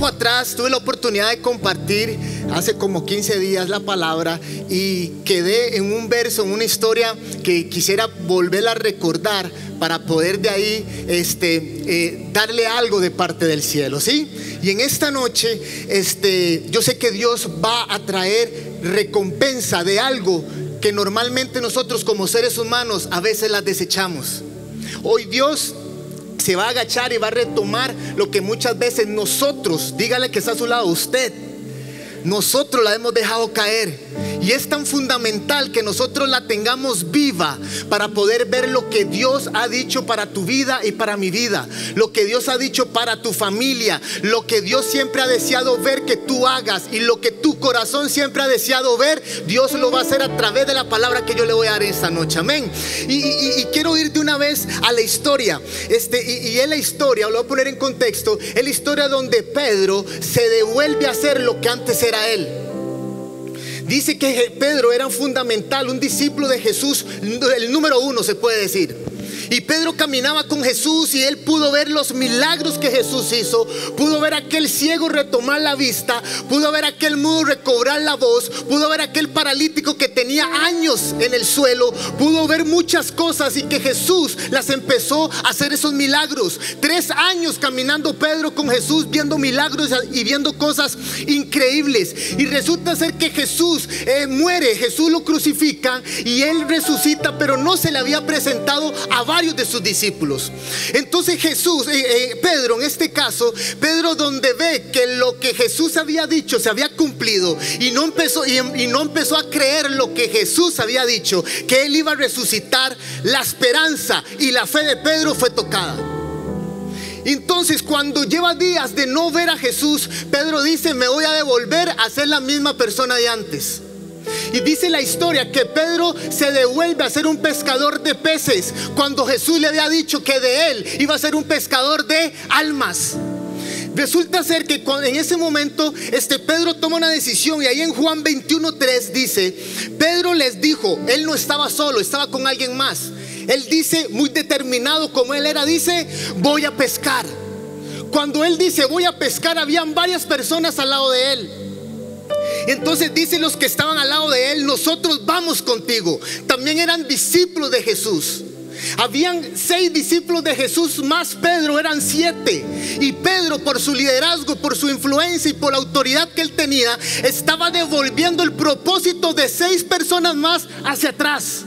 tiempo atrás tuve la oportunidad de compartir hace como 15 días la palabra y quedé en un verso, en una historia que quisiera volverla a recordar para poder de ahí darle algo de parte del cielo, ¿sí? Y en esta noche yo sé que Dios va a traer recompensa de algo que normalmente nosotros como seres humanos a veces las desechamos. Hoy Dios se va a agachar y va a retomar lo que muchas veces nosotros, dígale que está a su lado, usted, nosotros la hemos dejado caer. Y es tan fundamental que nosotros la tengamos viva para poder ver lo que Dios ha dicho para tu vida y para mi vida, lo que Dios ha dicho para tu familia, lo que Dios siempre ha deseado ver que tú hagas, y lo que tu corazón siempre ha deseado ver, Dios lo va a hacer a través de la palabra que yo le voy a dar esta noche, amén. Y quiero ir de una vez a la historia, y es la historia, lo voy a poner en contexto, es la historia donde Pedro se devuelve a hacer lo que antes era él. Dice que Pedro era fundamental, un discípulo de Jesús, el número uno se puede decir. Y Pedro caminaba con Jesús y él pudo ver los milagros que Jesús hizo. Pudo ver a aquel ciego retomar la vista, pudo ver a aquel mudo recobrar la voz, pudo ver a aquel paralítico que tenía años en el suelo, pudo ver muchas cosas y que Jesús las empezó a hacer esos milagros. 3 años caminando Pedro con Jesús, viendo milagros y viendo cosas increíbles. Y resulta ser que Jesús muere, Jesús lo crucifica y él resucita, pero no se le había presentado a varios de sus discípulos. Entonces Pedro, en este caso, Pedro, donde ve que lo que Jesús había dicho se había cumplido y no empezó a creer lo que Jesús había dicho, que él iba a resucitar, la esperanza y la fe de Pedro fue tocada. Entonces, cuando lleva días de no ver a Jesús, Pedro dice: me voy a devolver a ser la misma persona de antes. Y dice la historia que Pedro se devuelve a ser un pescador de peces, cuando Jesús le había dicho que de él iba a ser un pescador de almas. Resulta ser que en ese momento Pedro toma una decisión, y ahí en Juan 21:3 dice: Pedro les dijo, él no estaba solo, estaba con alguien más. Él dice, muy determinado como él era, dice: voy a pescar. Cuando él dice voy a pescar, habían varias personas al lado de él. Entonces dicen los que estaban al lado de él: nosotros vamos contigo. También eran discípulos de Jesús. Habían 6 discípulos de Jesús más Pedro, eran 7. Y Pedro, por su liderazgo, por su influencia y por la autoridad que él tenía, estaba devolviendo el propósito de 6 personas más hacia atrás.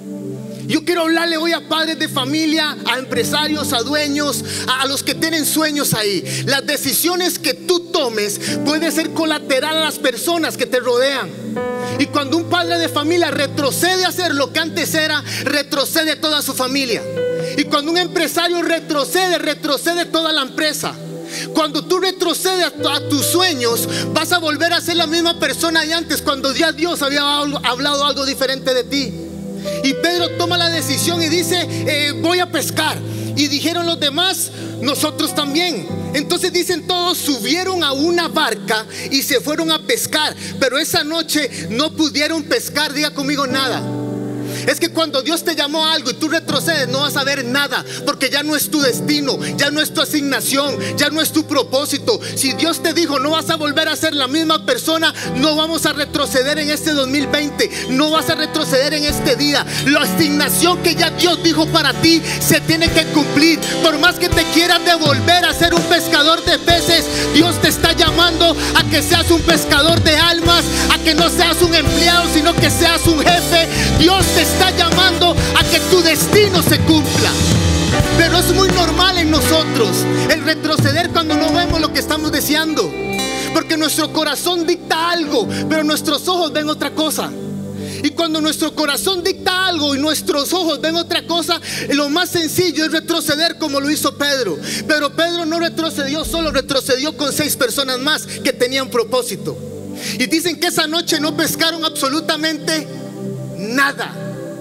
Yo quiero hablarle hoy a padres de familia, a empresarios, a dueños, a los que tienen sueños ahí. Las decisiones que tú tomes pueden ser colateral a las personas que te rodean. Y cuando un padre de familia retrocede a hacer lo que antes era, retrocede toda su familia. Y cuando un empresario retrocede toda la empresa. Cuando tú retrocedes a tus sueños, vas a volver a ser la misma persona de antes, cuando ya Dios había hablado algo diferente de ti. Y Pedro toma la decisión y dice: voy a pescar. Y dijeron los demás: nosotros también. Entonces dicen todos, subieron a una barca y se fueron a pescar. Pero esa noche no pudieron pescar. Diga conmigo: nada. Es que cuando Dios te llamó a algo y tú retrocedes, no vas a ver nada, porque ya no es tu destino, ya no es tu asignación, ya no es tu propósito. Si Dios te dijo no vas a volver a ser la misma persona, no vamos a retroceder en este 2020, no vas a retroceder en este día. La asignación que ya Dios dijo para ti se tiene que cumplir. Por más que te quieras devolver a ser un pescador de peces, Dios te está llamando a que seas un pescador de almas, a que no seas un empleado, sino que seas un jefe. Dios te está llamando a que tu destino se cumpla. Pero es muy normal en nosotros el retroceder cuando no vemos lo que estamos deseando, porque nuestro corazón dicta algo, pero nuestros ojos ven otra cosa. Y cuando nuestro corazón dicta algo y nuestros ojos ven otra cosa, lo más sencillo es retroceder, como lo hizo Pedro. Pero Pedro no retrocedió solo, retrocedió con 6 personas más que tenían propósito. Y dicen que esa noche no pescaron absolutamente nada.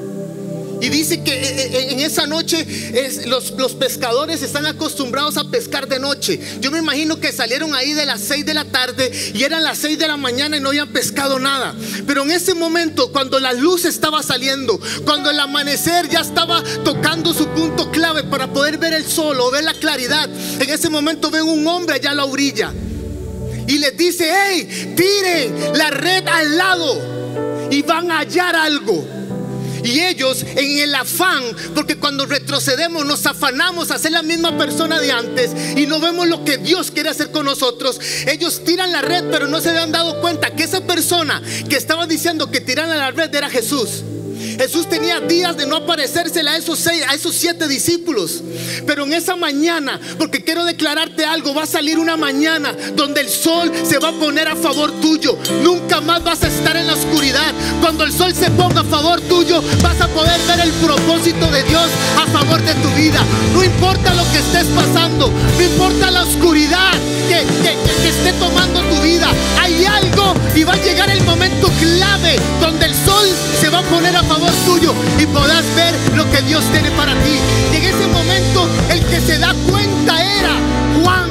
Y dice que en esa noche los pescadores están acostumbrados a pescar de noche. Yo me imagino que salieron ahí de las 6 de la tarde y eran las 6 de la mañana y no habían pescado nada. Pero en ese momento, cuando la luz estaba saliendo, cuando el amanecer ya estaba tocando su punto clave para poder ver el sol o ver la claridad, en ese momento ven un hombre allá a la orilla. y les dice: hey, tiren la red al lado y van a hallar algo. Y ellos, en el afán, porque cuando retrocedemos nos afanamos a ser la misma persona de antes y no vemos lo que Dios quiere hacer con nosotros, ellos tiran la red, pero no se han dado cuenta que esa persona que estaba diciendo que tiraran la red era Jesús. Jesús tenía días de no aparecérsela a esos 7 discípulos. Pero en esa mañana, porque quiero declararte algo, va a salir una mañana donde el sol se va a poner a favor tuyo. Nunca más vas a estar en la oscuridad. Cuando el sol se ponga a favor tuyo, vas a poder ver el propósito de Dios a favor de tu vida. No importa lo que estés pasando, no importa la oscuridad que esté tomando tu vida, hay algo y va a llegar el momento clave donde el sol se va a poner a favor tuyo y podrás ver lo que Dios tiene para ti. Y en ese momento el que se da cuenta era Juan.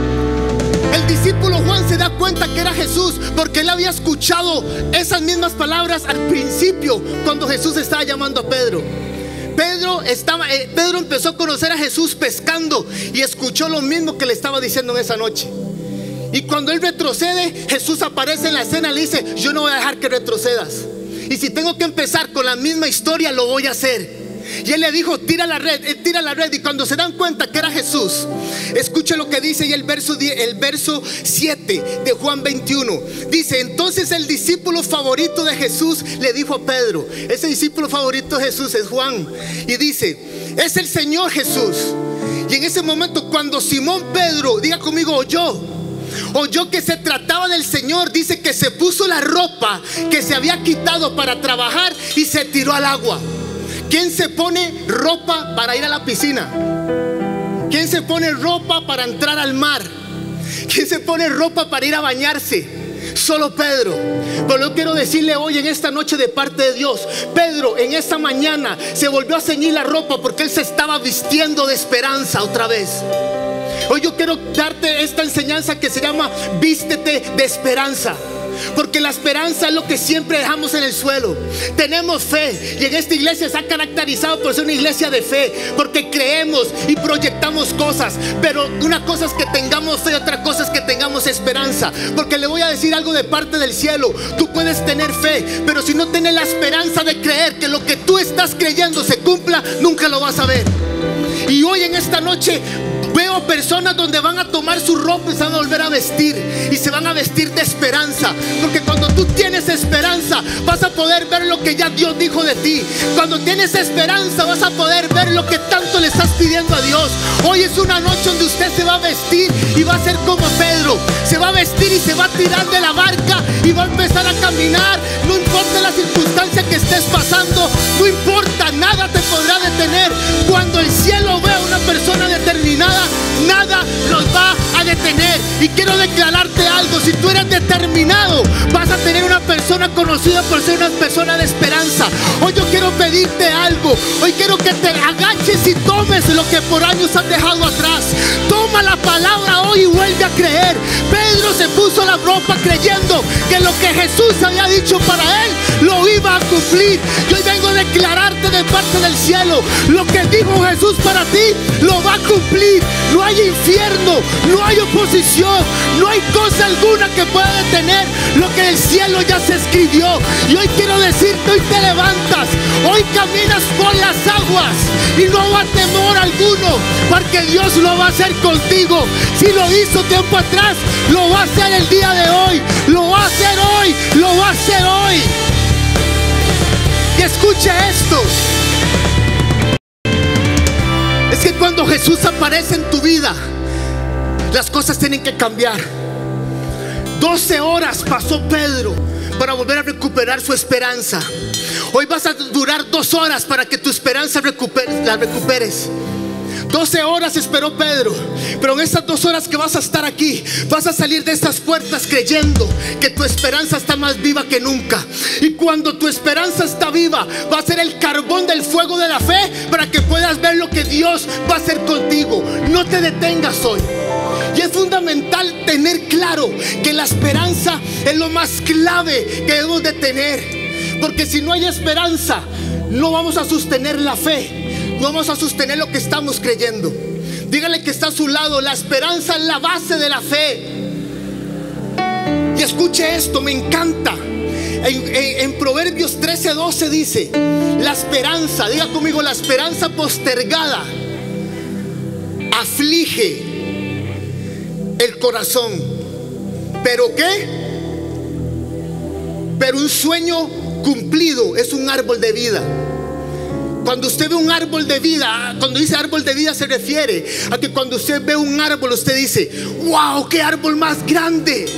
El discípulo Juan se da cuenta que era Jesús, porque él había escuchado esas mismas palabras al principio cuando Jesús estaba llamando a Pedro. Pedro empezó a conocer a Jesús pescando y escuchó lo mismo que le estaba diciendo en esa noche. Y cuando él retrocede, Jesús aparece en la escena y le dice: yo no voy a dejar que retrocedas. Y si tengo que empezar con la misma historia, lo voy a hacer. Y él le dijo: tira la red, tira la red. Y cuando se dan cuenta que era Jesús, escucha lo que dice y el verso 7 de Juan 21. Dice: entonces el discípulo favorito de Jesús le dijo a Pedro, ese discípulo favorito de Jesús es Juan, y dice: es el Señor Jesús. Y en ese momento, cuando Simón Pedro, diga conmigo, oyó que se trataba del Señor, dice que se puso la ropa que se había quitado para trabajar y se tiró al agua. ¿Quién se pone ropa para ir a la piscina? ¿Quién se pone ropa para entrar al mar? ¿Quién se pone ropa para ir a bañarse? Solo Pedro. Pero yo quiero decirle hoy en esta noche de parte de Dios, Pedro en esta mañana se volvió a ceñir la ropa porque él se estaba vistiendo de esperanza otra vez. Hoy yo quiero darte esta enseñanza que se llama: vístete de esperanza. Porque la esperanza es lo que siempre dejamos en el suelo. Tenemos fe, y en esta iglesia se ha caracterizado por ser una iglesia de fe, porque creemos y proyectamos cosas. Pero una cosa es que tengamos fe, otra cosa es que tengamos esperanza. Porque le voy a decir algo de parte del cielo: tú puedes tener fe, pero si no tienes la esperanza de creer que lo que tú estás creyendo se cumpla, nunca lo vas a ver. Y hoy en esta noche veo personas donde van a tomar su ropa y se van a volver a vestir, y se van a vestir de esperanza. Porque cuando tú tienes esperanza, vas a poder ver lo que ya Dios dijo de ti. Cuando tienes esperanza, vas a poder ver lo que tanto le estás pidiendo a Dios. Hoy es una noche donde usted se va a vestir y va a ser como Pedro. Se va a vestir y se va a tirar de la barca y va a empezar a caminar. No importa la circunstancia que estés pasando, no importa, nada te podrá detener. Cuando el cielo vea a una persona determinada, nada los va a detener. Y quiero declararte algo: si tú eres determinado, vas a tener una persona conocida por ser una persona de esperanza. Hoy yo quiero pedirte algo. Hoy quiero que te agaches y tomes lo que por años has dejado atrás. Toma la palabra hoy y vuelve a creer. Pedro se puso la ropa creyendo que lo que Jesús había dicho para él lo iba a cumplir. Y hoy vengo a declararte de parte del cielo: lo que dijo Jesús para ti lo va a cumplir. No hay infierno, no hay oposición, no hay cosa alguna que pueda detener lo que en el cielo ya se escribió. Y hoy quiero decirte: hoy te levantas, hoy caminas por las aguas y no va temor alguno, porque Dios lo va a hacer contigo. Si lo hizo tiempo atrás, lo va a hacer el día de hoy, lo va a hacer hoy, lo va a hacer hoy. Y escuche esto: es que cuando Jesús aparece en tu vida, las cosas tienen que cambiar. 12 horas pasó Pedro para volver a recuperar su esperanza. Hoy vas a durar 2 horas para que tu esperanza la recuperes. 12 horas esperó Pedro, pero en estas 2 horas que vas a estar aquí, vas a salir de estas puertas creyendo que tu esperanza está más viva que nunca. Y cuando tu esperanza está viva, va a ser el carbón del fuego de la fe para que puedas ver lo que Dios va a hacer contigo. No te detengas hoy. Y es fundamental tener claro que la esperanza es lo más clave que debemos de tener. Porque si no hay esperanza, no vamos a sostener la fe, no vamos a sostener lo que estamos creyendo. Dígale que está a su lado: la esperanza es la base de la fe. Y escuche esto, me encanta. En Proverbios 13:12 dice: la esperanza, diga conmigo, la esperanza postergada aflige el corazón. ¿Pero qué? Pero un sueño cumplido es un árbol de vida. Cuando usted ve un árbol de vida, cuando dice árbol de vida se refiere a que cuando usted ve un árbol, usted dice: wow, qué árbol más grande.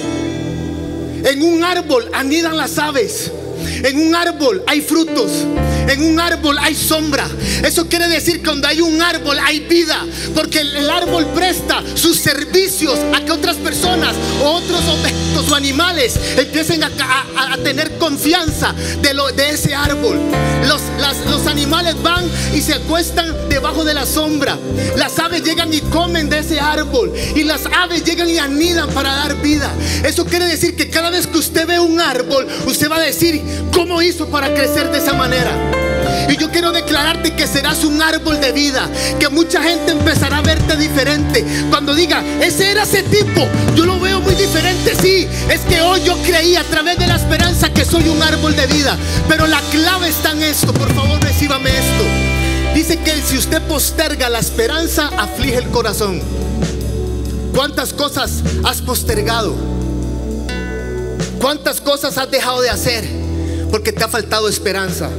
En un árbol anidan las aves. En un árbol hay frutos. En un árbol hay sombra. Eso quiere decir que donde hay un árbol hay vida, porque el árbol presta sus servicios a que otras personas o otros objetos o animales empiecen a tener confianza de ese árbol. Los animales van y se acuestan debajo de la sombra. Las aves llegan y comen de ese árbol, y las aves llegan y anidan para dar vida. Eso quiere decir que cada vez que usted ve un árbol, usted va a decir: ¿cómo hizo para crecer de esa manera? Y yo quiero declararte que serás un árbol de vida, que mucha gente empezará a verte diferente. Cuando diga: ese era ese tipo, yo lo veo muy diferente. Sí, es que hoy yo creí a través de la esperanza que soy un árbol de vida. Pero la clave está en esto, por favor recíbame esto. Dice que si usted posterga la esperanza, aflige el corazón. ¿Cuántas cosas has postergado? ¿Cuántas cosas has dejado de hacer porque te ha faltado esperanza?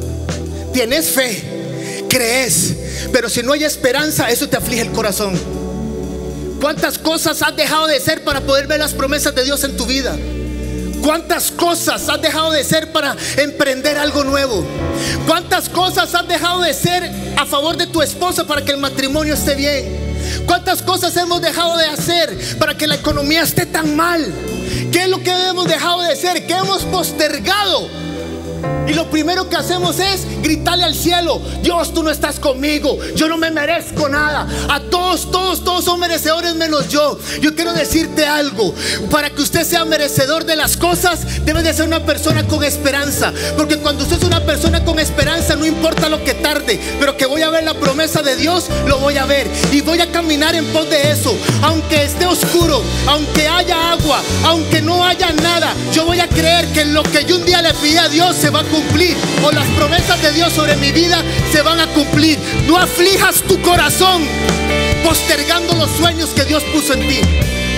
Tienes fe, crees, pero si no hay esperanza, eso te aflige el corazón. ¿Cuántas cosas has dejado de hacer para poder ver las promesas de Dios en tu vida? ¿Cuántas cosas has dejado de hacer para emprender algo nuevo? ¿Cuántas cosas has dejado de hacer a favor de tu esposa para que el matrimonio esté bien? ¿Cuántas cosas hemos dejado de hacer para que la economía esté tan mal? ¿Qué es lo que hemos dejado de hacer? ¿Qué hemos postergado? Y lo primero que hacemos es gritarle al cielo: Dios, tú no estás conmigo, yo no me merezco nada. A todos son merecedores menos yo. Yo quiero decirte algo: para que usted sea merecedor de las cosas, debe de ser una persona con esperanza. Porque cuando usted es una persona con esperanza, no importa lo que tarde, pero que voy a ver la promesa de Dios, lo voy a ver y voy a caminar en pos de eso. Aunque esté oscuro, aunque haya agua, aunque no haya nada, yo voy a creer que lo que yo un día le pidí a Dios se va a cumplir, o las promesas de Dios sobre mi vida se van a cumplir. No aflijas tu corazón postergando los sueños que Dios puso en ti.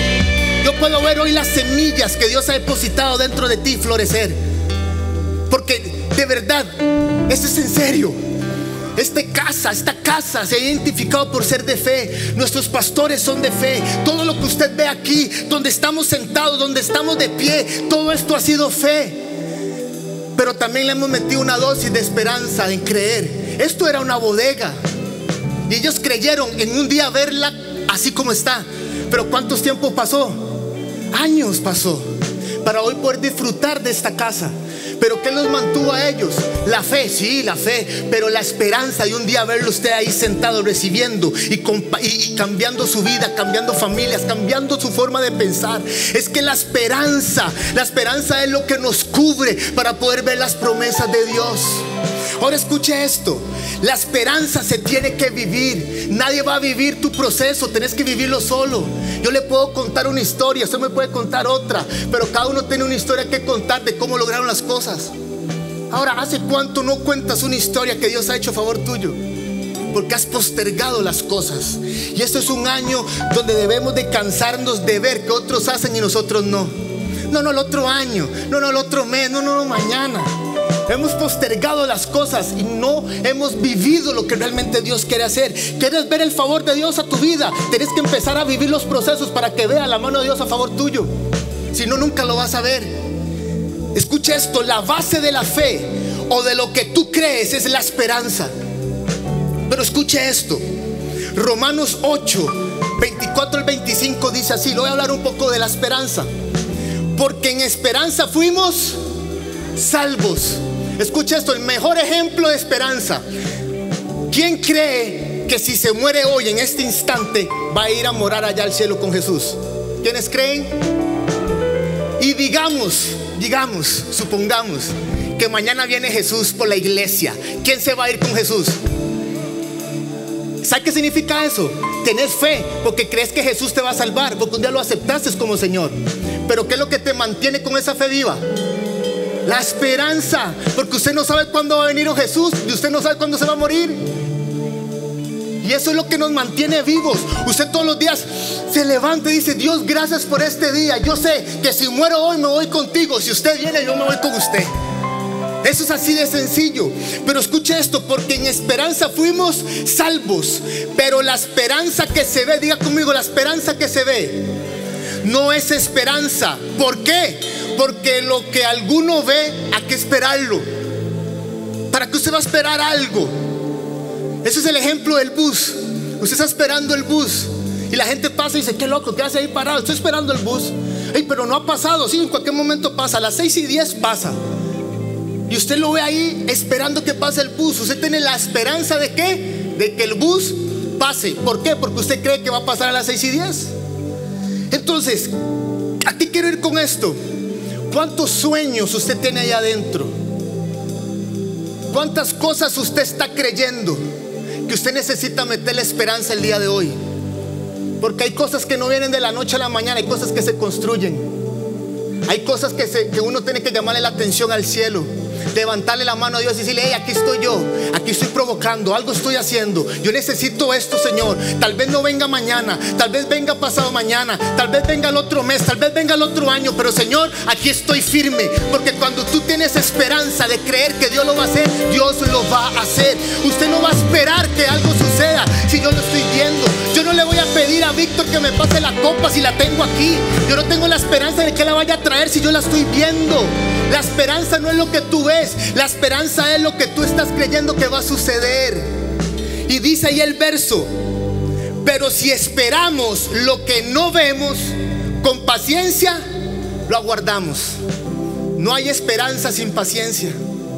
Yo puedo ver hoy las semillas que Dios ha depositado dentro de ti florecer, porque de verdad, esto es en serio. Esta casa se ha identificado por ser de fe. Nuestros pastores son de fe. Todo lo que usted ve aquí, donde estamos sentados, donde estamos de pie, todo esto ha sido fe. Pero también le hemos metido una dosis de esperanza en creer. Esto era una bodega y ellos creyeron en un día verla así como está. Pero ¿cuántos tiempos pasó? Años pasó para hoy poder disfrutar de esta casa. ¿Pero qué los mantuvo a ellos? La fe, sí, la fe, pero la esperanza de un día verlo usted ahí sentado recibiendo y cambiando su vida, cambiando familias, cambiando su forma de pensar. Es que la esperanza es lo que nos cubre para poder ver las promesas de Dios. Ahora escuche esto: la esperanza se tiene que vivir. Nadie va a vivir tu proceso, tenés que vivirlo solo. Yo le puedo contar una historia, usted me puede contar otra, pero cada uno tiene una historia que contar de cómo lograron las cosas. Ahora, ¿hace cuánto no cuentas una historia que Dios ha hecho a favor tuyo? Porque has postergado las cosas. Y esto es un año donde debemos de cansarnos de ver que otros hacen y nosotros no. No, el otro año, no, el otro mes, no, mañana. Hemos postergado las cosas y no hemos vivido lo que realmente Dios quiere hacer. ¿Quieres ver el favor de Dios a tu vida? Tienes que empezar a vivir los procesos para que vea la mano de Dios a favor tuyo. Si no, nunca lo vas a ver. Escucha esto: la base de la fe o de lo que tú crees es la esperanza. Pero escuche esto: Romanos 8, 24 al 25 dice así. Le voy a hablar un poco de la esperanza. Porque en esperanza fuimos salvos. Escucha esto, el mejor ejemplo de esperanza. ¿Quién cree que si se muere hoy en este instante va a ir a morar allá al cielo con Jesús? ¿Quiénes creen? Y supongamos que mañana viene Jesús por la iglesia. ¿Quién se va a ir con Jesús? ¿Sabes qué significa eso? Tener fe porque crees que Jesús te va a salvar, porque un día lo aceptaste como Señor. Pero ¿qué es lo que te mantiene con esa fe viva? La esperanza, porque usted no sabe cuándo va a venir Jesús y usted no sabe cuándo se va a morir. Y eso es lo que nos mantiene vivos. Usted todos los días se levanta y dice: Dios, gracias por este día. Yo sé que si muero hoy me voy contigo. Si usted viene, yo me voy con usted. Eso es así de sencillo. Pero escuche esto: porque en esperanza fuimos salvos. Pero la esperanza que se ve, diga conmigo, la esperanza que se ve no es esperanza. ¿Por qué? Porque lo que alguno ve, hay que esperarlo. ¿Para qué usted va a esperar algo? Ese es el ejemplo del bus. Usted está esperando el bus y la gente pasa y dice: qué loco, ¿qué hace ahí parado? Estoy esperando el bus. Ey, pero no ha pasado. Sí, en cualquier momento pasa. A las 6:10 pasa. Y usted lo ve ahí esperando que pase el bus. Usted tiene la esperanza de ¿qué? De que el bus pase. ¿Por qué? Porque usted cree que va a pasar a las 6:10. Entonces, ¿a qué quiero ir con esto? ¿Cuántos sueños usted tiene ahí adentro? ¿Cuántas cosas usted está creyendo que usted necesita meterle esperanza el día de hoy? Porque hay cosas que no vienen de la noche a la mañana. Hay cosas que se construyen. Hay cosas que uno tiene que llamarle la atención al cielo, levantarle la mano a Dios y decirle: hey, aquí estoy yo, aquí estoy provocando, algo estoy haciendo, yo necesito esto, Señor. Tal vez no venga mañana, tal vez venga pasado mañana, tal vez venga el otro mes, tal vez venga el otro año, pero Señor, aquí estoy firme. Porque cuando tú tienes esperanza de creer que Dios lo va a hacer, Dios lo va a hacer. Usted no va a esperar que algo suceda si yo lo estoy viendo. Yo no le voy a pedir a Víctor que me pase la copa si la tengo aquí. Yo no tengo la esperanza de que la vaya a traer si yo la estoy viendo. La esperanza no es lo que tú ves, la esperanza es lo que tú estás creyendo que va a suceder. Y dice ahí el verso: pero si esperamos lo que no vemos, con paciencia lo aguardamos. No hay esperanza sin paciencia.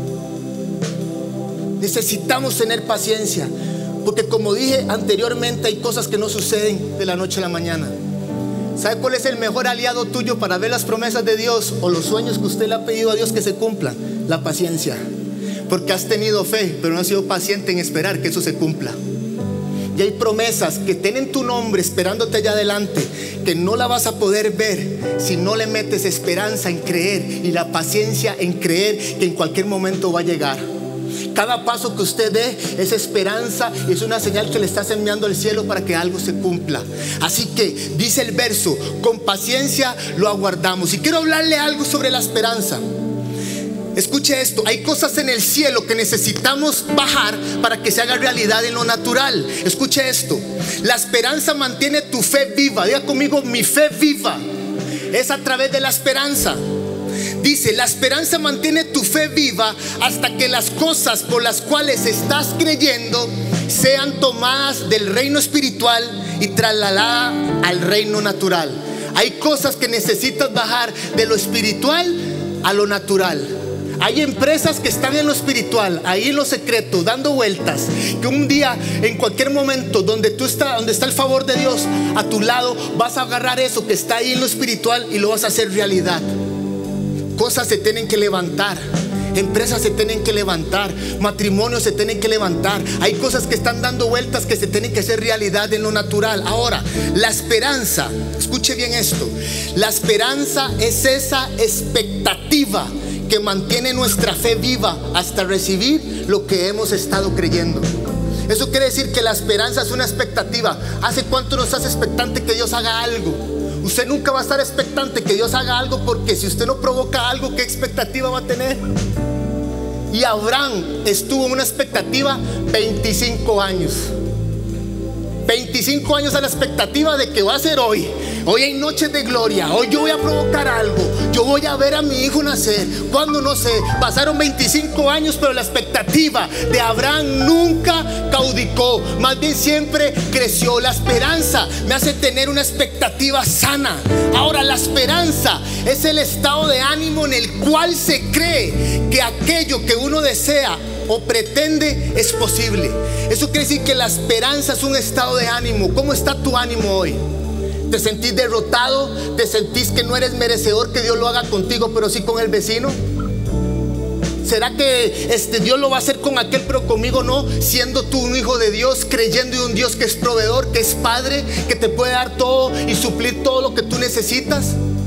Necesitamos tener paciencia, porque como dije anteriormente, hay cosas que no suceden de la noche a la mañana. ¿Sabe cuál es el mejor aliado tuyo para ver las promesas de Dios o los sueños que usted le ha pedido a Dios que se cumplan? La paciencia. Porque has tenido fe, pero no has sido paciente en esperar que eso se cumpla. Y hay promesas que tienen tu nombre esperándote allá adelante, que no la vas a poder ver si no le metes esperanza en creer y la paciencia en creer que en cualquier momento va a llegar. Cada paso que usted dé es esperanza y es una señal que le estás enviando al cielo para que algo se cumpla. Así que dice el verso: con paciencia lo aguardamos. Y quiero hablarle algo sobre la esperanza. Escuche esto: hay cosas en el cielo que necesitamos bajar para que se haga realidad en lo natural. Escuche esto: la esperanza mantiene tu fe viva. Diga conmigo: mi fe viva es a través de la esperanza. Dice: la esperanza mantiene tu fe viva hasta que las cosas por las cuales estás creyendo sean tomadas del reino espiritual y trasladadas al reino natural. Hay cosas que necesitas bajar de lo espiritual a lo natural. Hay empresas que están en lo espiritual, ahí en lo secreto, dando vueltas, que un día, en cualquier momento donde tú estás, donde está el favor de Dios a tu lado, vas a agarrar eso que está ahí en lo espiritual y lo vas a hacer realidad. Cosas se tienen que levantar, empresas se tienen que levantar, matrimonios se tienen que levantar. Hay cosas que están dando vueltas que se tienen que hacer realidad en lo natural. Ahora, la esperanza, escuche bien esto: la esperanza es esa expectativa que mantiene nuestra fe viva hasta recibir lo que hemos estado creyendo. Eso quiere decir que la esperanza es una expectativa. ¿Hace cuánto no estás expectante que Dios haga algo? Usted nunca va a estar expectante que Dios haga algo, porque si usted no provoca algo, ¿qué expectativa va a tener? Y Abraham estuvo en una expectativa 25 años. 25 años a la expectativa de que va a ser hoy. Hoy hay noches de gloria. Hoy yo voy a provocar algo. Yo voy a ver a mi hijo nacer. Cuando no sé, pasaron 25 años, pero la expectativa de Abraham nunca caudicó. Más bien siempre creció. La esperanza me hace tener una expectativa sana. Ahora, la esperanza es el estado de ánimo en el cual se cree que aquello que uno desea o pretende es posible. Eso quiere decir que la esperanza es un estado de ánimo. ¿Cómo está tu ánimo hoy? ¿Te sentís derrotado? ¿Te sentís que no eres merecedor que Dios lo haga contigo, pero sí con el vecino? ¿Será que Dios lo va a hacer con aquel, pero conmigo no? Siendo tú un hijo de Dios, creyendo en un Dios que es proveedor, que es padre, que te puede dar todo y suplir todo lo que tú necesitas.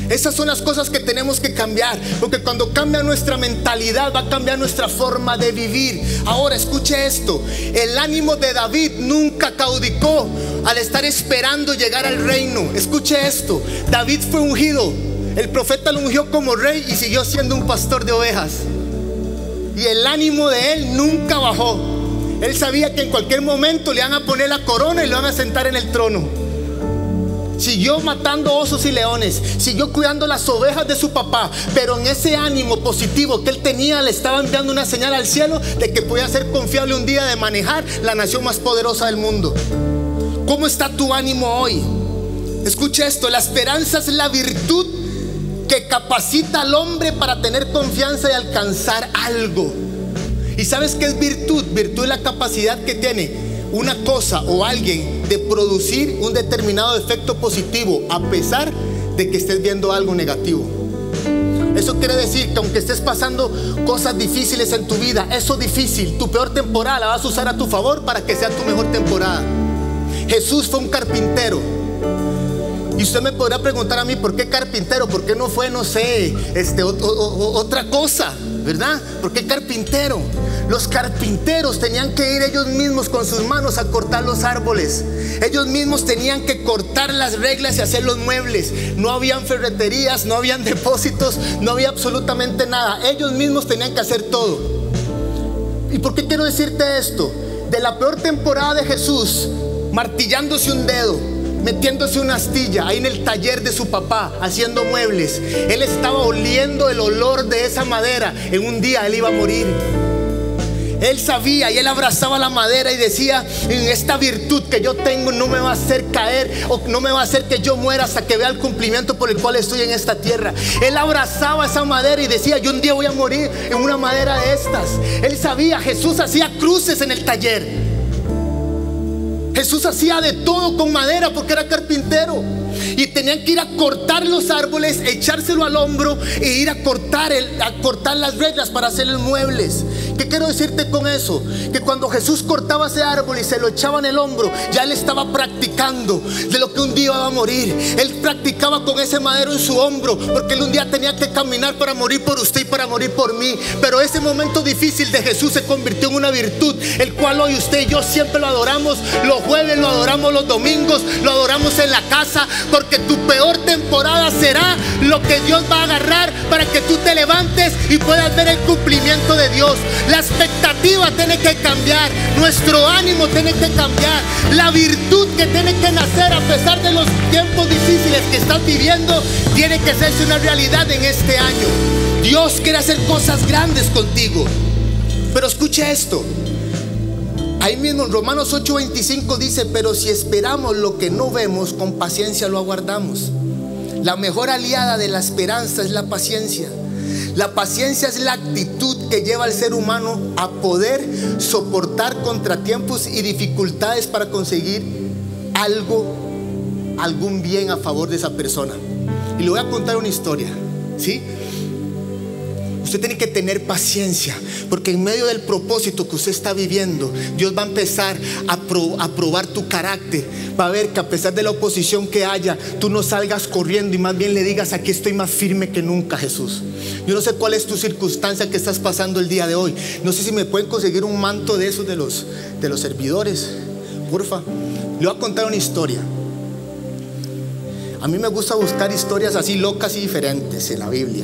Esas son las cosas que tenemos que cambiar, porque cuando cambia nuestra mentalidad va a cambiar nuestra forma de vivir. Ahora escuche esto: el ánimo de David nunca caudicó al estar esperando llegar al reino. Escuche esto: David fue ungido, el profeta lo ungió como rey y siguió siendo un pastor de ovejas. Y el ánimo de él nunca bajó. Él sabía que en cualquier momento le van a poner la corona y lo van a sentar en el trono. Siguió matando osos y leones, siguió cuidando las ovejas de su papá, pero en ese ánimo positivo que él tenía, le estaba enviando una señal al cielo de que podía ser confiable un día de manejar la nación más poderosa del mundo. ¿Cómo está tu ánimo hoy? Escucha esto: la esperanza es la virtud que capacita al hombre para tener confianza y alcanzar algo. ¿Y sabes qué es virtud? Virtud es la capacidad que tiene una cosa o alguien de producir un determinado efecto positivo a pesar de que estés viendo algo negativo. Eso quiere decir que aunque estés pasando cosas difíciles en tu vida, eso difícil, tu peor temporada la vas a usar a tu favor para que sea tu mejor temporada. Jesús fue un carpintero. Y usted me podrá preguntar a mí: ¿por qué carpintero? ¿Por qué no fue, no sé, otra cosa? ¿Verdad? ¿Por qué carpintero? Los carpinteros tenían que ir ellos mismos con sus manos a cortar los árboles. Ellos mismos tenían que cortar las reglas y hacer los muebles. No habían ferreterías, no habían depósitos, no había absolutamente nada. Ellos mismos tenían que hacer todo. ¿Y por qué quiero decirte esto? De la peor temporada de Jesús, martillándose un dedo, metiéndose una astilla ahí en el taller de su papá, haciendo muebles. Él estaba oliendo el olor de esa madera. En un día él iba a morir. Él sabía y él abrazaba la madera y decía: en esta virtud que yo tengo no me va a hacer caer, o no me va a hacer que yo muera hasta que vea el cumplimiento por el cual estoy en esta tierra. Él abrazaba esa madera y decía: yo un día voy a morir en una madera de estas. Él sabía. Jesús hacía cruces en el taller. Jesús hacía de todo con madera porque era carpintero. Y tenían que ir a cortar los árboles, echárselo al hombro e ir a cortar las reglas para hacer los muebles. ¿Qué quiero decirte con eso? Que cuando Jesús cortaba ese árbol y se lo echaba en el hombro, ya él estaba practicando de lo que un día iba a morir. Él practicaba con ese madero en su hombro, porque él un día tenía que caminar para morir por usted y para morir por mí. Pero ese momento difícil de Jesús se convirtió en una virtud, el cual hoy usted y yo siempre lo adoramos. Los jueves lo adoramos, los domingos lo adoramos en la casa, porque tu peor temporada será lo que Dios va a agarrar para que tú te levantes y puedas ver el cumplimiento de Dios. La expectativa tiene que cambiar, nuestro ánimo tiene que cambiar, la virtud que tiene que nacer a pesar de los tiempos difíciles que estás viviendo tiene que hacerse una realidad en este año. Dios quiere hacer cosas grandes contigo. Pero escucha esto: ahí mismo en Romanos 8:25 dice: pero si esperamos lo que no vemos, con paciencia lo aguardamos. La mejor aliada de la esperanza es la paciencia. La paciencia es la actitud que lleva al ser humano a poder soportar contratiempos y dificultades para conseguir algún bien a favor de esa persona. Y le voy a contar una historia, ¿sí? Usted tiene que tener paciencia, porque en medio del propósito que usted está viviendo, Dios va a empezar a probar tu carácter. Va a ver que a pesar de la oposición que haya, tú no salgas corriendo y más bien le digas: aquí estoy más firme que nunca, Jesús. Yo no sé cuál es tu circunstancia que estás pasando el día de hoy. No sé si me pueden conseguir un manto de esos de los servidores, porfa. Le voy a contar una historia. A mí me gusta buscar historias así locas y diferentes en la Biblia.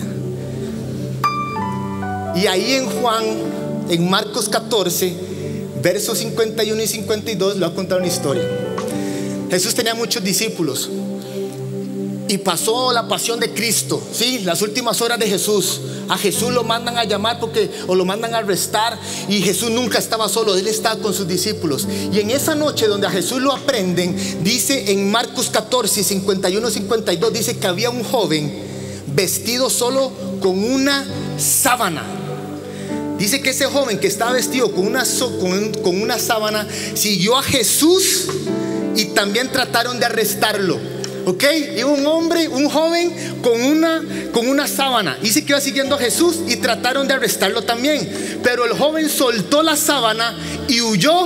Y ahí en Marcos 14, versos 51 y 52, le voy a contar una historia. Jesús tenía muchos discípulos y pasó la pasión de Cristo, ¿sí? Las últimas horas de Jesús. A Jesús lo mandan a llamar o lo mandan a arrestar, y Jesús nunca estaba solo, él estaba con sus discípulos. Y en esa noche donde a Jesús lo aprenden, dice en Marcos 14, 51, 52, dice que había un joven vestido solo con una sábana. Dice que ese joven que estaba vestido con una sábana siguió a Jesús y también trataron de arrestarlo. ¿Ok? Iba un joven con una sábana. Dice que iba siguiendo a Jesús y trataron de arrestarlo también. Pero el joven soltó la sábana y huyó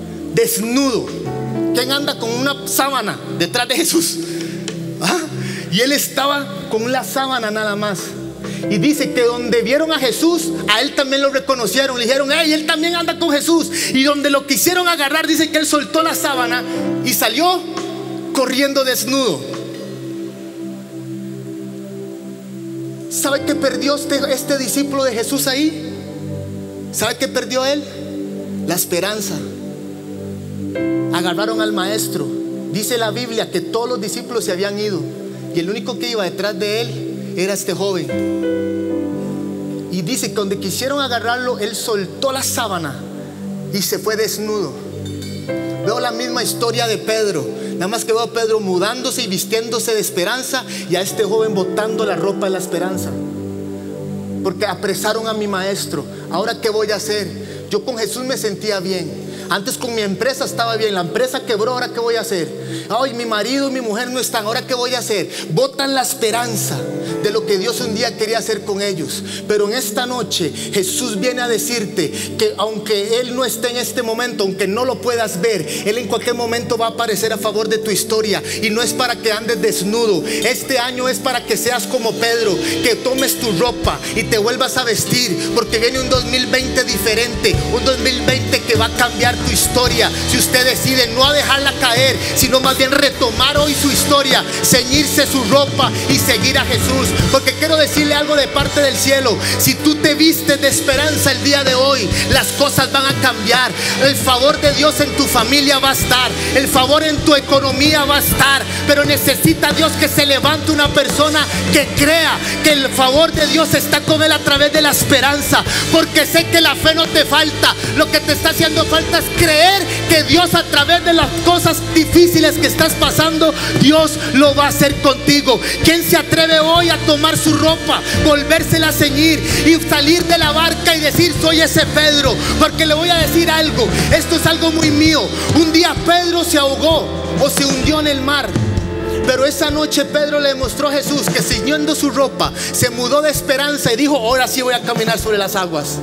desnudo. ¿Quién anda con una sábana detrás de Jesús? ¿Ah? y él estaba con la sábana nada más. Y dice que donde vieron a Jesús, a él también lo reconocieron. Le dijeron: hey, él también anda con Jesús. Y donde lo quisieron agarrar, dice que él soltó la sábana y salió corriendo desnudo. ¿Sabe qué perdió este discípulo de Jesús ahí? ¿Sabe qué perdió él? La esperanza. Agarraron al maestro. Dice la Biblia que todos los discípulos se habían ido y el único que iba detrás de él era este joven. Y dice que donde quisieron agarrarlo, él soltó la sábana y se fue desnudo. Veo la misma historia de Pedro, nada más que veo a Pedro mudándose y vistiéndose de esperanza, y a este joven botando la ropa de la esperanza. Porque apresaron a mi maestro. ¿Ahora qué voy a hacer? Yo con Jesús me sentía bien. Antes con mi empresa estaba bien, la empresa quebró, ¿ahora qué voy a hacer? Ay, mi marido y mi mujer no están, ¿ahora qué voy a hacer? Botan la esperanza de lo que Dios un día quería hacer con ellos. Pero en esta noche Jesús viene a decirte que aunque Él no esté en este momento, aunque no lo puedas ver, Él en cualquier momento va a aparecer a favor de tu historia. Y no es para que andes desnudo. Este año es para que seas como Pedro, que tomes tu ropa y te vuelvas a vestir, porque viene un 2020 diferente, un 2020 que va a cambiar tu historia. Si usted decide no a dejarla caer, sino más bien retomar hoy su historia, ceñirse su ropa y seguir a Jesús. Porque quiero decirle algo de parte del cielo: si tú te vistes de esperanza el día de hoy, las cosas van a cambiar. El favor de Dios en tu familia va a estar, el favor en tu economía va a estar. Pero necesita Dios que se levante una persona que crea que el favor de Dios está con él a través de la esperanza. Porque sé que la fe no te falta, lo que te está haciendo falta es creer que Dios, a través de las cosas difíciles que estás pasando, Dios lo va a hacer contigo. ¿Quién se atreve hoy a tomar su ropa, volvérsela a ceñir y salir de la barca y decir: soy ese Pedro? Porque le voy a decir algo, esto es algo muy mío. Un día Pedro se ahogó o se hundió en el mar, pero esa noche Pedro le demostró a Jesús que ciñendo su ropa se mudó de esperanza y dijo: ahora sí voy a caminar sobre las aguas,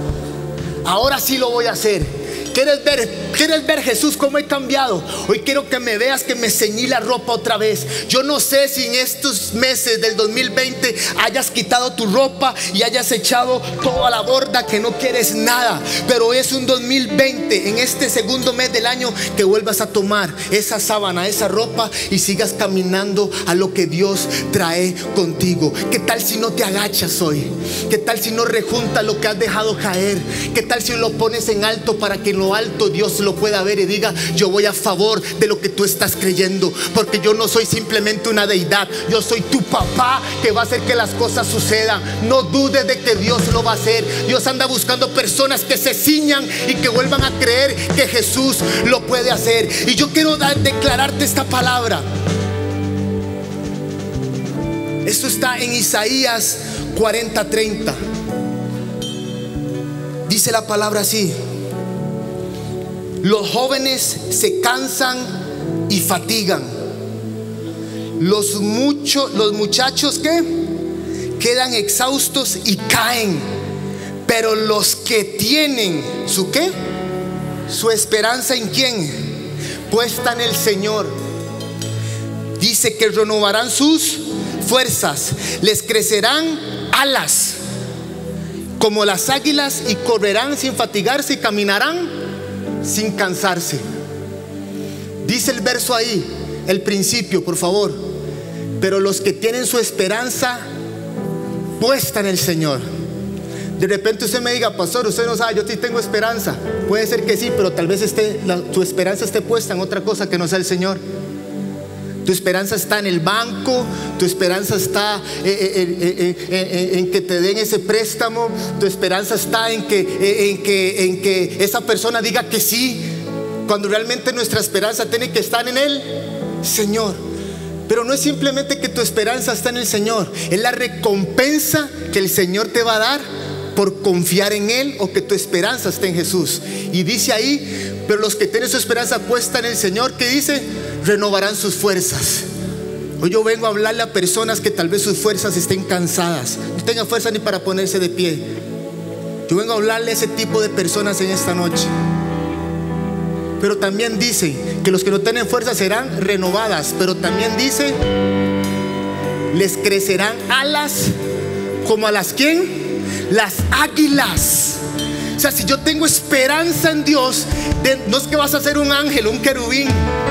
ahora sí lo voy a hacer. ¿Quieres ver Jesús cómo he cambiado? Hoy quiero que me veas que me ceñí la ropa otra vez. Yo no sé si en estos meses del 2020 hayas quitado tu ropa y hayas echado todo a la borda, que no quieres nada, pero es un 2020, en este segundo mes del año, que vuelvas a tomar esa sábana, esa ropa, y sigas caminando a lo que Dios trae contigo. ¿Qué tal si no te agachas hoy? ¿Qué tal si no rejuntas lo que has dejado caer? ¿Qué tal si lo pones en alto para que en lo alto Dios lo pueda ver y diga: yo voy a favor de lo que tú estás creyendo? Porque yo no soy simplemente una deidad, yo soy tu papá que va a hacer que las cosas sucedan. No dudes de que Dios lo va a hacer. Dios anda buscando personas que se ciñan y que vuelvan a creer que Jesús lo puede hacer. Y yo quiero declararte esta palabra. Esto está en Isaías 40:30. Dice la palabra así: los jóvenes se cansan y fatigan, los muchachos ¿qué? Quedan exhaustos y caen, pero los que tienen ¿su qué? Su esperanza ¿en quién? Puesta en el Señor. Dice que renovarán sus fuerzas, les crecerán alas como las águilas, y correrán sin fatigarse y caminarán sin cansarse. Dice el verso ahí, el principio, por favor: pero los que tienen su esperanza puesta en el Señor. De repente usted me diga: pastor, usted no sabe, yo sí tengo esperanza. Puede ser que sí, pero tal vez tu esperanza esté puesta en otra cosa que no sea el Señor. Tu esperanza está en el banco, tu esperanza está en que te den ese préstamo, tu esperanza está en que esa persona diga que sí, cuando realmente nuestra esperanza tiene que estar en el Señor. Pero no es simplemente que tu esperanza está en el Señor, es la recompensa que el Señor te va a dar por confiar en Él, o que tu esperanza esté en Jesús. Y dice ahí: pero los que tienen su esperanza puesta en el Señor, ¿qué dice? Renovarán sus fuerzas. Hoy yo vengo a hablarle a personas que tal vez sus fuerzas estén cansadas, no tengan fuerza ni para ponerse de pie. Yo vengo a hablarle a ese tipo de personas en esta noche. Pero también dice que los que no tienen fuerza serán renovadas. Pero también dice les crecerán alas como a las ¿quién? Las águilas. O sea, si yo tengo esperanza en Dios, no es que vas a ser un ángel, un querubín.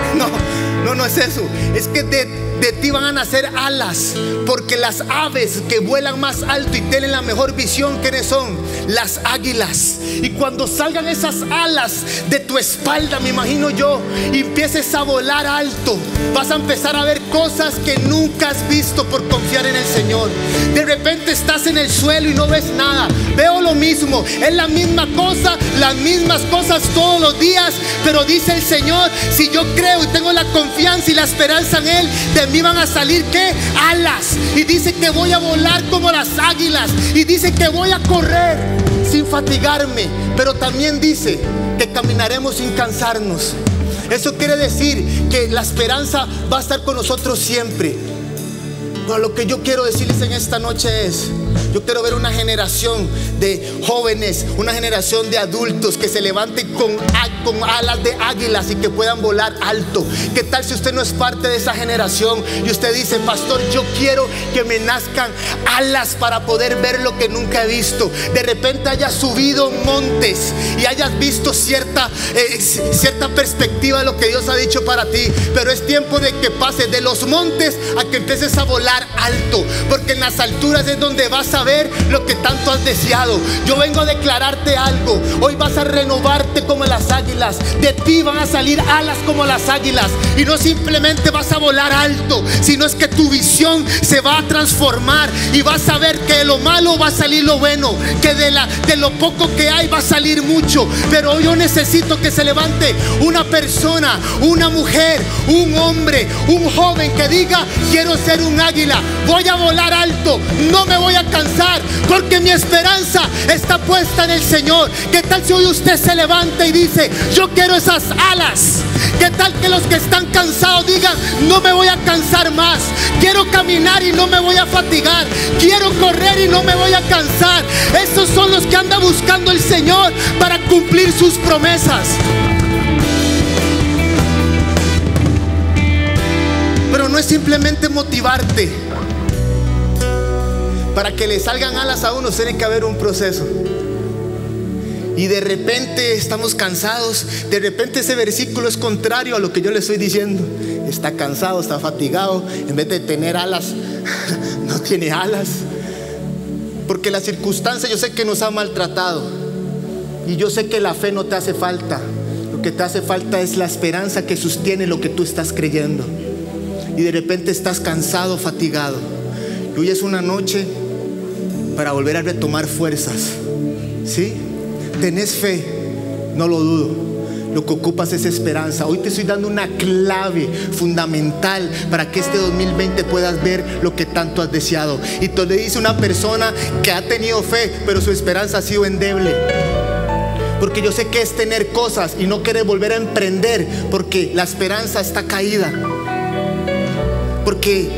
No es eso. Es que de ti van a nacer alas. Porque las aves que vuelan más alto y tienen la mejor visión, ¿quiénes son? Las águilas. Y cuando salgan esas alas de tu espalda, me imagino yo, y empieces a volar alto, vas a empezar a ver cosas que nunca has visto por confiar en el Señor. De repente estás en el suelo y no ves nada. Veo lo mismo, es la misma cosa, las mismas cosas todos los días. Pero dice el Señor, si yo creo y tengo la confianza y la esperanza en Él, de mí van a salir ¿qué? Alas. Y dice que voy a volar como las águilas. Y dice que voy a correr sin fatigarme. Pero también dice que caminaremos sin cansarnos. Eso quiere decir que la esperanza va a estar con nosotros siempre. Pero lo que yo quiero decirles en esta noche es: yo quiero ver una generación de jóvenes, una generación de adultos que se levanten con alas de águilas y que puedan volar alto. ¿Qué tal si usted no es parte de esa generación y usted dice: pastor, yo quiero que me nazcan alas para poder ver lo que nunca he visto? De repente hayas subido montes y hayas visto cierta perspectiva de lo que Dios ha dicho para ti, pero es tiempo de que pases de los montes a que empieces a volar alto, porque en las alturas es donde vas a ver lo que tanto has deseado. Yo vengo a declararte algo: hoy vas a renovarte como las águilas. De ti van a salir alas como las águilas. Y no simplemente vas a volar alto, sino es que tu visión se va a transformar y vas a ver que de lo malo va a salir lo bueno, que de lo poco que hay va a salir mucho. Pero hoy yo necesito que se levante una persona, una mujer, un hombre, un joven que diga: quiero ser un águila, voy a volar alto, no me voy a cansar, porque mi esperanza está puesta en el Señor. ¿Qué tal si hoy usted se levanta y dice: yo quiero esas alas? ¿Qué tal que los que están cansados digan: no me voy a cansar más, quiero caminar y no me voy a fatigar, quiero correr y no me voy a cansar? Esos son los que anda buscando el Señor para cumplir sus promesas. Pero no es simplemente motivarte. Para que le salgan alas a uno tiene que haber un proceso. Y de repente estamos cansados. De repente ese versículo es contrario a lo que yo le estoy diciendo. Está cansado, está fatigado. En vez de tener alas, no tiene alas. Porque la circunstancia, yo sé que nos ha maltratado. Y yo sé que la fe no te hace falta. Lo que te hace falta es la esperanza que sostiene lo que tú estás creyendo. Y de repente estás cansado, fatigado. Y hoy es una noche para volver a retomar fuerzas. ¿Sí? Tenés fe, no lo dudo. Lo que ocupas es esperanza. Hoy te estoy dando una clave fundamental para que este 2020 puedas ver lo que tanto has deseado. Y te lo dice una persona que ha tenido fe, pero su esperanza ha sido endeble. Porque yo sé que es tener cosas y no querer volver a emprender, porque la esperanza está caída. Porque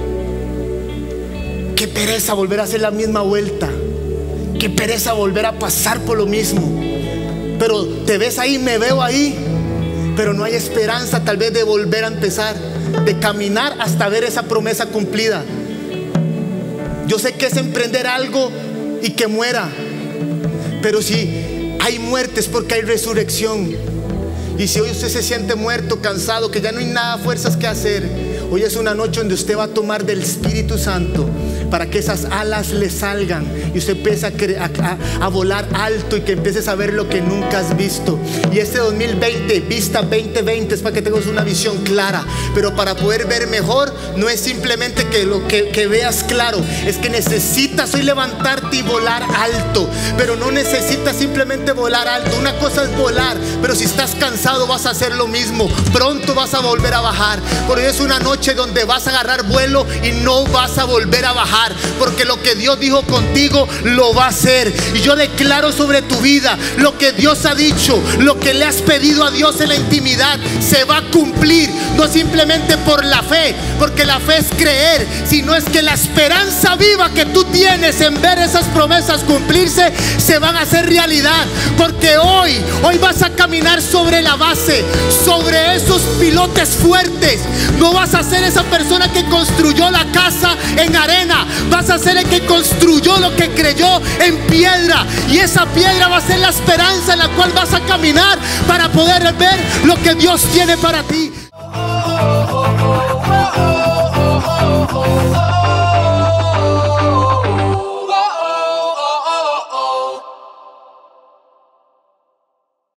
qué pereza volver a hacer la misma vuelta. Qué pereza volver a pasar por lo mismo. Pero te ves ahí, me veo ahí, pero no hay esperanza tal vez de volver a empezar, de caminar hasta ver esa promesa cumplida. Yo sé que es emprender algo y que muera, pero si hay muerte es porque hay resurrección. Y si hoy usted se siente muerto, cansado, que ya no hay nada, fuerzas que hacer, hoy es una noche donde usted va a tomar del Espíritu Santo para que esas alas le salgan y usted empiece a volar alto y que empieces a ver lo que nunca has visto. Y este 2020, vista 2020, es para que tengas una visión clara. Pero para poder ver mejor, no es simplemente que lo que veas claro, es que necesitas hoy levantarte y volar alto. Pero no necesitas simplemente volar alto. Una cosa es volar, pero si estás cansado vas a hacer lo mismo. Pronto vas a volver a bajar. Por hoy es una noche donde vas a agarrar vuelo y no vas a volver a bajar. dejar, porque lo que Dios dijo contigo lo va a hacer. Y yo declaro sobre tu vida lo que Dios ha dicho, lo que le has pedido a Dios en la intimidad se va a cumplir, no simplemente por la fe, porque la fe es creer, sino es que la esperanza viva que tú tienes en ver esas promesas cumplirse se van a hacer realidad, porque hoy vas a caminar sobre la base, sobre esos pilotes fuertes. No vas a ser esa persona que construyó la casa en arena, vas a ser el que construyó lo que creyó en piedra, y esa piedra va a ser la esperanza en la cual vas a caminar para poder ver lo que Dios tiene para ti.